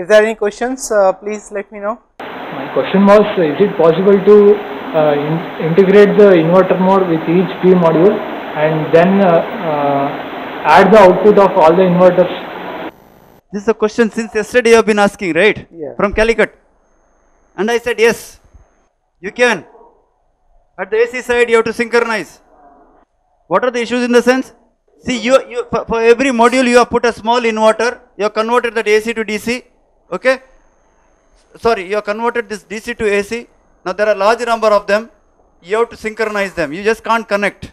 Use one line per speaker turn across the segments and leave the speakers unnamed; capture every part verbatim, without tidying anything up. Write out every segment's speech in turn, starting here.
there are any questions, uh, please let me know.
My question was, is it possible to uh, in integrate the inverter mode with each P module and then uh, uh, add the output of all the inverters?
This is a question since yesterday you have been asking, right?
Yeah.
From Calicut. And I said yes, you can. At the A C side you have to synchronize. What are the issues in the sense? See, you, you for, for every module you have put a small inverter, you have converted that A C to D C, okay? Sorry, you have converted this D C to A C. Now there are large number of them, you have to synchronize them, you just can't connect.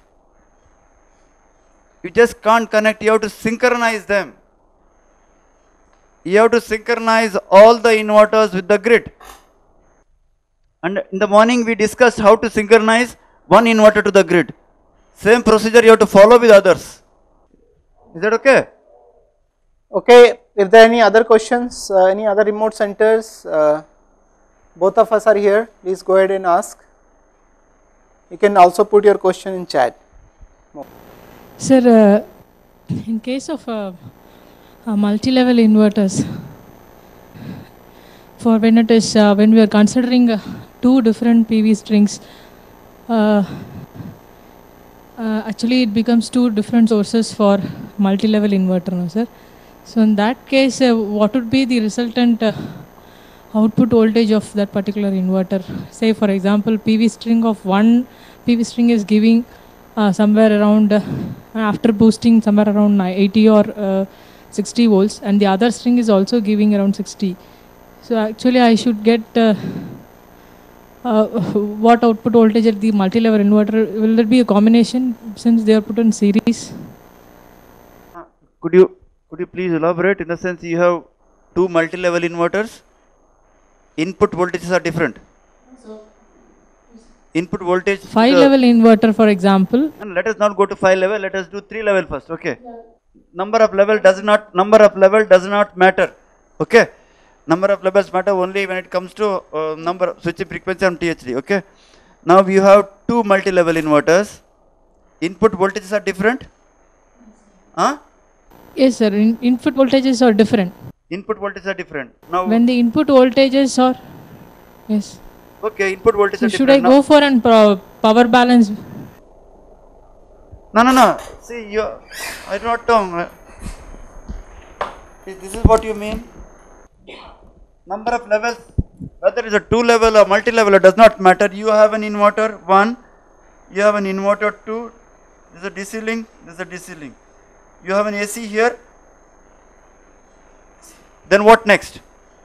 You just can't connect, you have to synchronize them. You have to synchronize all the inverters with the grid. And in the morning we discussed how to synchronize one inverter to the grid. Same procedure you have to follow with others. Is that okay?
Okay, if there are any other questions, uh, any other remote centers, uh, both of us are here, please go ahead and ask. You can also put your question in chat.
Sir, uh, in case of uh, uh, multi-level inverters, for when it is, uh, when we are considering uh, two different P V strings, uh, uh, actually it becomes two different sources for multi-level inverter, no, sir? So in that case, uh, what would be the resultant uh, output voltage of that particular inverter? Say for example, P V string of one P V string is giving uh, somewhere around, uh, after boosting somewhere around eighty or uh, sixty volts, and the other string is also giving around sixty. So actually I should get uh, uh, what output voltage at the multi-level inverter? Will there be a combination since they are put in series?
Could you could you please elaborate? In the sense you have two multi-level inverters, input voltages are different.
So,
input voltage.
Five level inverter, for example.
And let us not go to five level. Let us do three level first. Okay. Yeah. Number of level does not number of level does not matter. Okay. Number of levels matter only when it comes to uh, number of switching frequency and T H D. Okay. Now you have two multi-level inverters. Input voltages are different. Huh?
Yes, sir. In input voltages are different.
Input voltages are different. Now
when the input voltages are, yes.
Okay, input voltages
so
are
should
different.
Should I
now,
go for an pro power balance?
No, no, no. See, you. I do not know. This is what you mean. Number of levels, whether it is a two level or multi level, it does not matter. You have an inverter one, you have an inverter two. This is a D C link. This is a D C link. You have an A C here. Then what next?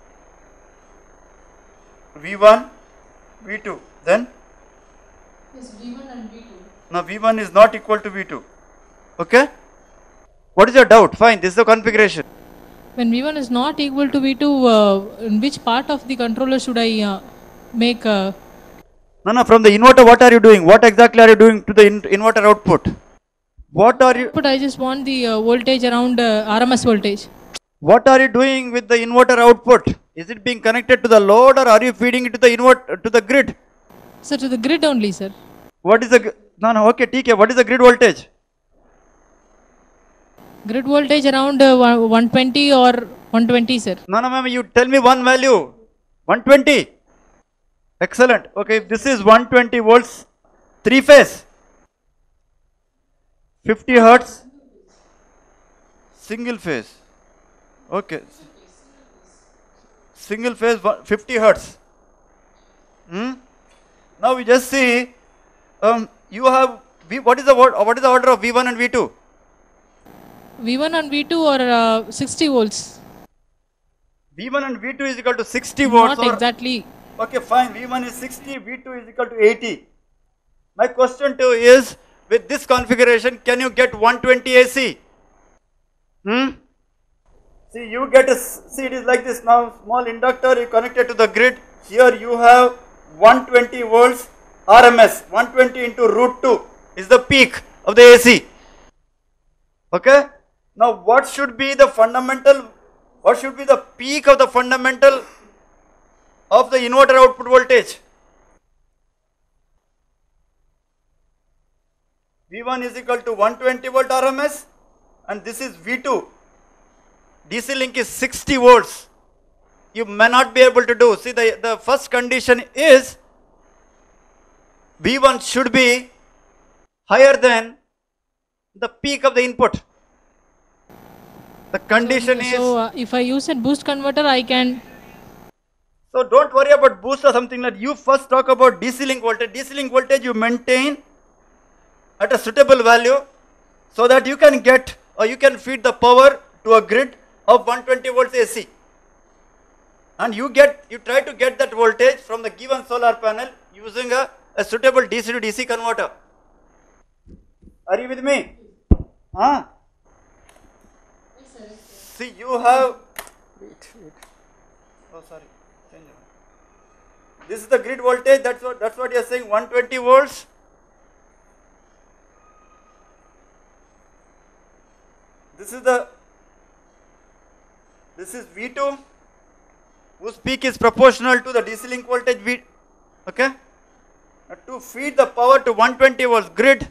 V one, V two. Then?
Yes, V one and V two.
Now V one is not equal to V two. Okay? What is your doubt? Fine, this is the configuration.
When V one is not equal to V two, uh, in which part of the controller should I uh, make? Uh,
no, no, from the inverter, what are you doing? What exactly are you doing to the in inverter output? What are you?
But I just want the uh, voltage around uh, R M S voltage.
What are you doing with the inverter output? Is it being connected to the load or are you feeding it to the invert to the grid?
Sir, to the grid only, sir.
What is the no no okay T K? What is the grid voltage?
Grid voltage around uh, one twenty or one twenty, sir.
No, no, ma'am, you tell me one value. one twenty. Excellent. Okay, if this is one twenty volts, three phase, fifty hertz, single phase. Okay. Single phase, fifty hertz. Hmm? Now we just see, um, you have, v, what is the what is the order of V one and V two?
V one and V two are uh, sixty volts.
V one and V two is equal to sixty volts.
Not exactly.
Okay, fine. V one is sixty, V two is equal to eighty. My question to you is, with this configuration, can you get one twenty A C? Hmm? See, you get a, see it is like this now, small inductor, you connect it to the grid. Here you have one twenty volts R M S, one twenty into root two is the peak of the A C. Okay? Now what should be the fundamental, what should be the peak of the fundamental of the inverter output voltage? V one is equal to one twenty volt R M S and this is V two. D C link is sixty volts. you may not be able to do. See, the, the first condition is V one should be higher than the peak of the input. The condition
so,
is.
So uh, if I use a boost converter, I can.
So don't worry about boost or something like that. You first talk about D C link voltage. D C link voltage you maintain at a suitable value so that you can get or you can feed the power to a grid of one hundred twenty volts A C. And you get, you try to get that voltage from the given solar panel using a, a suitable D C to D C converter. Are you with me? Huh? See, you have. Wait, wait. Oh, sorry. Change it. This is the grid voltage. That's what. That's what you are saying. one hundred twenty volts. This is the. This is V two, whose peak is proportional to the D C link voltage V. Okay. Now, to feed the power to one hundred twenty volts grid,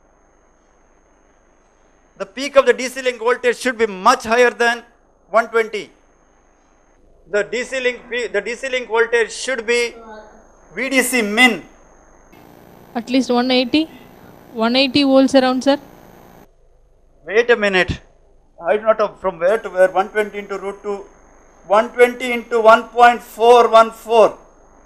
the peak of the D C link voltage should be much higher than one hundred twenty. The D C link, the D C link voltage should be V D C min.
At least one eighty? one eighty volts around, sir?
Wait a minute. I do not know from where to where. one hundred twenty into root two. one hundred twenty into one point four one four.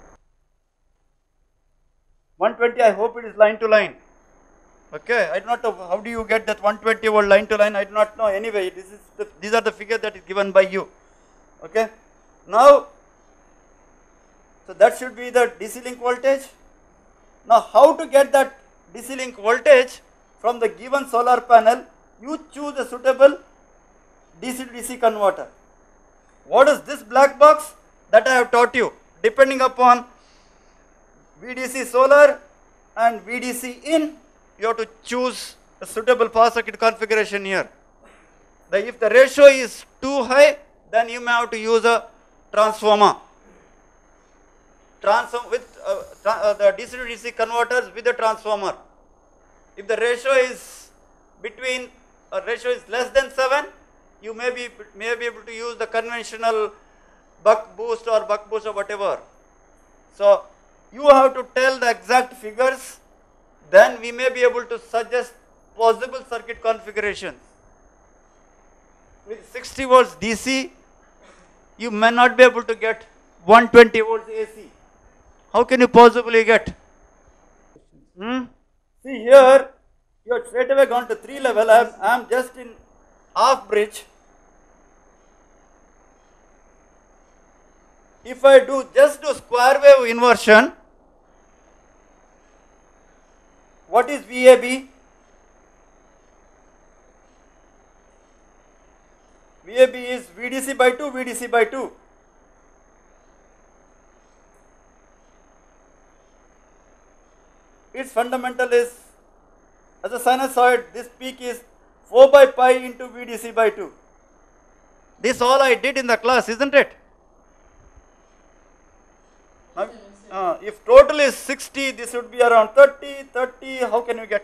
one hundred twenty, I hope it is line to line. Okay, I do not know how do you get that one hundred twenty volt line to line. I do not know. Anyway, this is the, these are the figures that is given by you. Okay. Now, so that should be the D C link voltage. Now, how to get that D C link voltage from the given solar panel? You choose a suitable D C to D C converter. What is this black box? That I have taught you. Depending upon V D C solar and V D C in, you have to choose a suitable power circuit configuration here. The, if the ratio is too high, then you may have to use a transformer. Transform with uh, tra uh, the D C to D C converters with a transformer. If the ratio is between, uh, ratio is less than seven, you may be may be able to use the conventional buck boost or buck boost or whatever. So you have to tell the exact figures, then we may be able to suggest possible circuit configurations. With sixty volts D C, you may not be able to get one hundred twenty volts A C. How can you possibly get? Hmm? See here, you have straight away gone to three level. I am, I am just in half bridge. If I do just do square wave inversion, what is V A B? V A B is V D C by two, V D C by two. Its fundamental is, as a sinusoid, this peak is four by pi into V D C by two. This all I did in the class, isn't it? Uh, uh, if total is sixty, this would be around thirty, thirty, how can you get?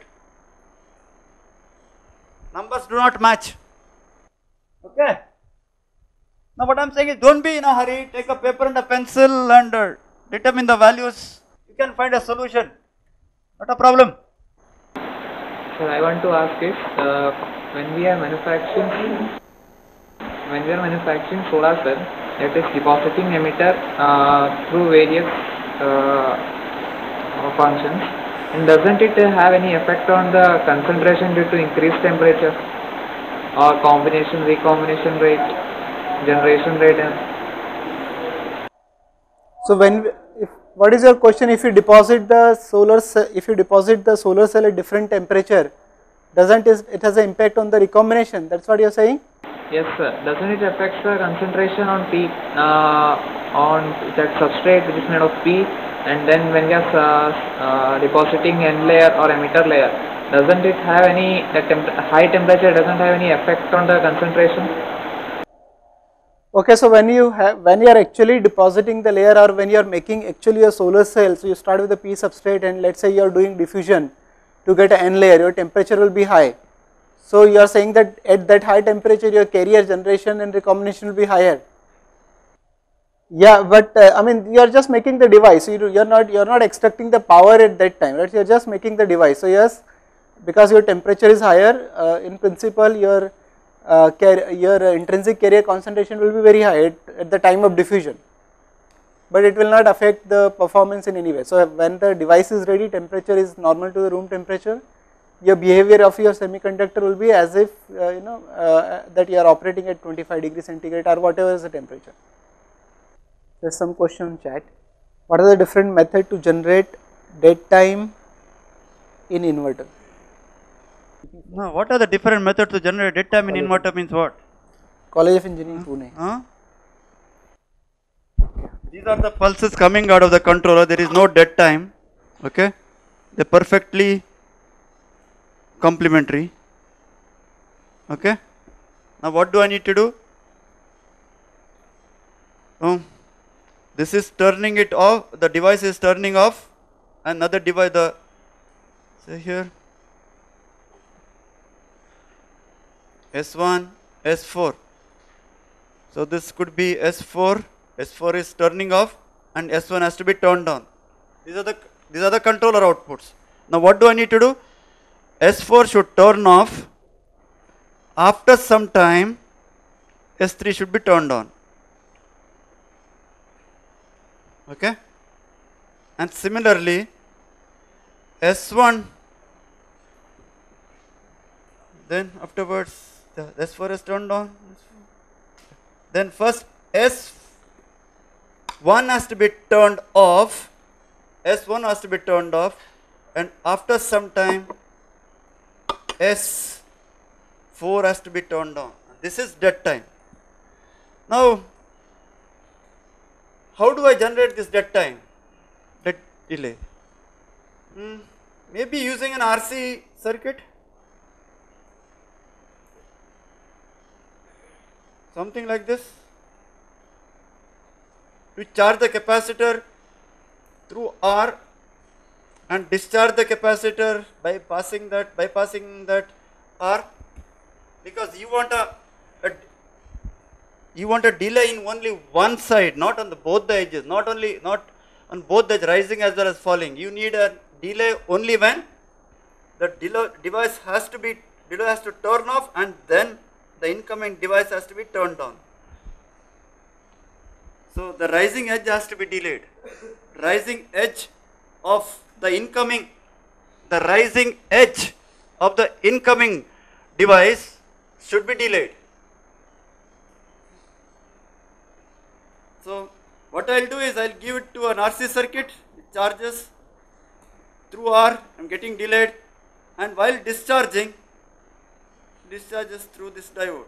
Numbers do not match. Okay. Now what I am saying is, don't be in a hurry, take a paper and a pencil and uh, determine the values. You can find a solution. Not a problem.
Sir, I want to ask if uh, when we are manufacturing, when we are manufacturing solar cell, it is depositing emitter uh, through various uh, functions, and doesn't it have any effect on the concentration due to increased temperature or combination, recombination rate, generation rate? And
so when if what is your question? If you deposit the solar cell, if you deposit the solar cell at different temperature, doesn't it, it has an impact on the recombination? That's what you are saying?
Yes, sir. Doesn't it affect the concentration on P, uh, on that substrate which is made of P, and then when you are uh, uh, depositing N layer or emitter layer, doesn't it have any, that temp high temperature doesn't have any effect on the concentration?
Okay, so when you have, when you are actually depositing the layer, or when you are making actually a solar cell, so you start with a P substrate and let's say you are doing diffusion to get an N layer, your temperature will be high. So you are saying that at that high temperature your carrier generation and recombination will be higher. Yeah, but uh, I mean you are just making the device, you you are not you are not extracting the power at that time, right? You are just making the device. So yes, because your temperature is higher, uh, in principle your uh, your uh, intrinsic carrier concentration will be very high at, at the time of diffusion, but it will not affect the performance in any way. So when the device is ready, temperature is normal to the room temperature, your behavior of your semiconductor will be as if uh, you know uh, that you are operating at twenty-five degree centigrade or whatever is the temperature. There is some question in chat. What are the different methods to generate dead time in inverter?
No, what are the different methods to generate dead time in inverter means what?
College of Engineering, Pune.
Huh? These are the pulses coming out of the controller. There is no dead time. Okay, they are perfectly complementary. Okay. Now what do I need to do? Oh, this is turning it off. The device is turning off. Another device. The say here. S one, S four. So this could be S four. S four is turning off, and S one has to be turned on. These are the these are the controller outputs. Now what do I need to do? S four should turn off. After some time, S three should be turned on. Okay. And similarly, S one. Then afterwards, the S four is turned on. Then first S one has to be turned off. S one has to be turned off, and after some time, S four has to be turned on. This is dead time. Now, how do I generate this dead time, dead delay? Hmm, maybe using an R C circuit. Something like this. To charge the capacitor through R and discharge the capacitor by passing that bypassing that R, because you want a, a you want a delay in only one side, not on the both the edges, not only not on both the rising as well as falling. You need a delay only when the delay device has to be delay has to turn off, and then the incoming device has to be turned on. So the rising edge has to be delayed. Rising edge of the incoming, the rising edge of the incoming device should be delayed. So what I will do is I will give it to an R C circuit, it charges through R, I am getting delayed, and while discharging, discharges through this diode.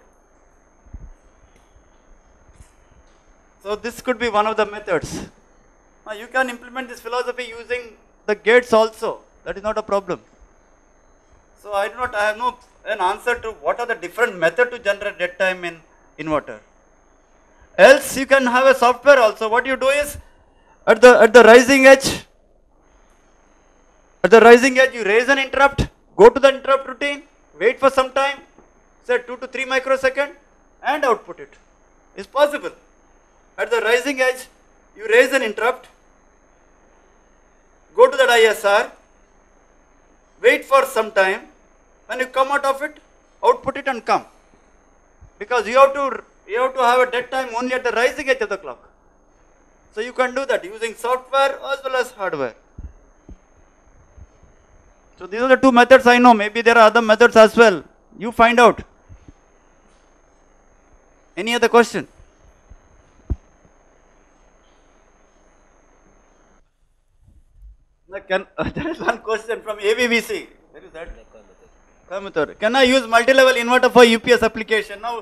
So this could be one of the methods. Now you can implement this philosophy using the gates also. That is not a problem. So I do not I have no an answer to what are the different methods to generate dead time in inverter. Else you can have a software also. What you do is at the at the rising edge, at the rising edge you raise an interrupt, go to the interrupt routine, wait for some time, say two to three microsecond, and output it. It's possible. At the rising edge, you raise an interrupt, go to that I S R, wait for some time, when you come out of it, output it and come. Because you have to you have to have a dead time only at the rising edge of the clock. So you can do that using software as well as hardware. So these are the two methods I know. Maybe there are other methods as well. You find out. Any other question? Can, uh, there is one question from A V V C. Where is that? Coimbatore. Can I use multi-level inverter for U P S application? Now,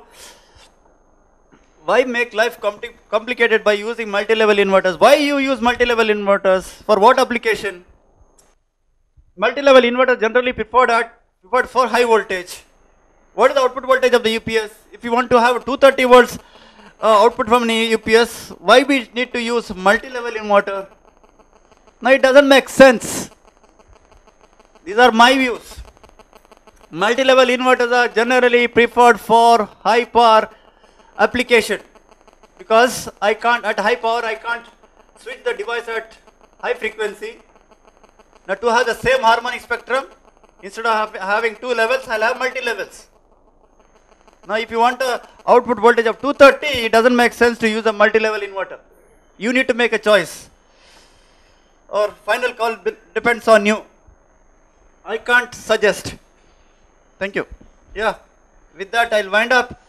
why make life compli complicated by using multi-level inverters? Why you use multi-level inverters? For what application? Multi-level inverters generally preferred at preferred for high voltage. What is the output voltage of the U P S? If you want to have two hundred thirty volts uh, output from an U P S, why we need to use multi-level inverter? Now it doesn't make sense. These are my views. Multi-level inverters are generally preferred for high power application. because I can't, at high power, I can't switch the device at high frequency. Now to have the same harmonic spectrum, instead of have, having two levels, I'll have multi-levels. Now if you want a output voltage of two thirty, it doesn't make sense to use a multi-level inverter. You need to make a choice. Or final call depends on you. I can't suggest. Thank you. Yeah, with that I'll wind up.